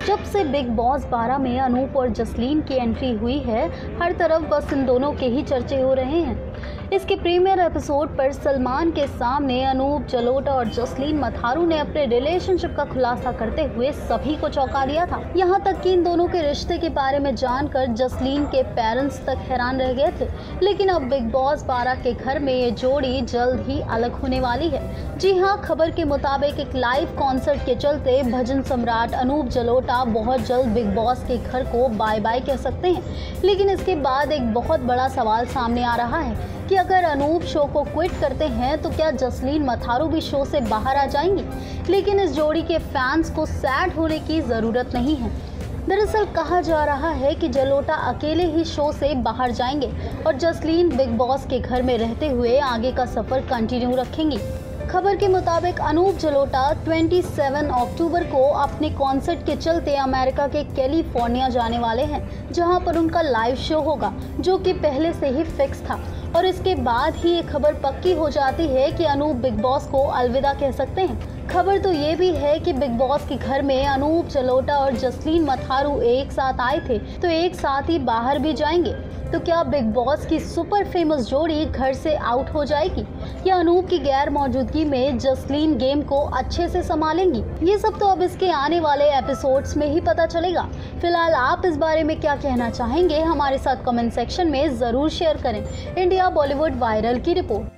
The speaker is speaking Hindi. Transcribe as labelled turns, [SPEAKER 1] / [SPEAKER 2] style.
[SPEAKER 1] जब से बिग बॉस 12 में अनूप और जसलीन की एंट्री हुई है, हर तरफ बस इन दोनों के ही चर्चे हो रहे हैं। इसके प्रीमियर एपिसोड पर सलमान के सामने अनूप जलोटा और जसलीन मथारू ने अपने रिलेशनशिप का खुलासा करते हुए सभी को चौंका दिया था। यहाँ तक कि इन दोनों के रिश्ते के बारे में जानकर जसलीन के पेरेंट्स तक हैरान रह गए थे। लेकिन अब बिग बॉस 12 के घर में ये जोड़ी जल्द ही अलग होने वाली है। जी हाँ, खबर के मुताबिक एक लाइव कॉन्सर्ट के चलते भजन सम्राट अनूप जलोटा बहुत जल्द बिग बॉस के घर को बाय बाय कह सकते हैं। लेकिन इसके बाद एक बहुत बड़ा सवाल सामने आ रहा है कि अगर अनूप शो को क्विट करते हैं तो क्या जसलीन मथारू भी शो से बाहर आ जाएंगी। लेकिन इस जोड़ी के फैंस को सैड होने की ज़रूरत नहीं है। दरअसल कहा जा रहा है कि जलोटा अकेले ही शो से बाहर जाएंगे और जसलीन बिग बॉस के घर में रहते हुए आगे का सफ़र कंटिन्यू रखेंगी। खबर के मुताबिक अनूप जलोटा 27 अक्टूबर को अपने कॉन्सर्ट के चलते अमेरिका के कैलिफोर्निया जाने वाले हैं, जहां पर उनका लाइव शो होगा, जो कि पहले से ही फिक्स था। और इसके बाद ही ये खबर पक्की हो जाती है कि अनूप बिग बॉस को अलविदा कह सकते हैं। खबर तो ये भी है कि बिग बॉस के घर में अनूप जलोटा और जसलीन मथारू एक साथ आए थे, तो एक साथ ही बाहर भी जाएंगे। तो क्या बिग बॉस की सुपर फेमस जोड़ी घर से आउट हो जाएगी या अनूप की गैर मौजूदगी में जसलीन गेम को अच्छे से संभालेंगी? ये सब तो अब इसके आने वाले एपिसोड्स में ही पता चलेगा। फिलहाल आप इस बारे में क्या कहना चाहेंगे, हमारे साथ कमेंट सेक्शन में ज़रूर शेयर करें। इंडिया बॉलीवुड वायरल की रिपोर्ट।